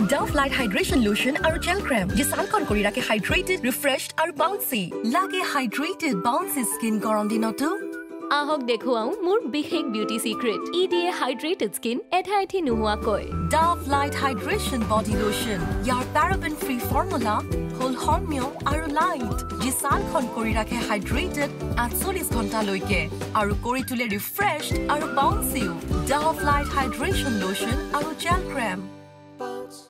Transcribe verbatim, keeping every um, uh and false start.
Dove Light Hydration Lotion আৰু Gel Crème যি ছালখন কৰি ৰাখে hydrated, refreshed আৰু bouncy লাগে Hydrated Bouncy Skin গৰম দিনতো আহক দেখুৱাও মোৰ বিশেষ বিউটি সিক্ৰেট ই দিয়ে Hydrated Skin এটা এঠি নোহোৱা কয় Dove Light Hydration Body Lotion ইয়াৰ Paraben-Free formula হল হৰমিয় আৰু লাইট যি ছালখন কৰি ৰাখে hydrated আঠচল্লিশ ঘণ্টা লৈকে আৰু কৰি তোলে refreshed আৰু bouncy Dove Light Hydration Lotion আৰু Gel Crème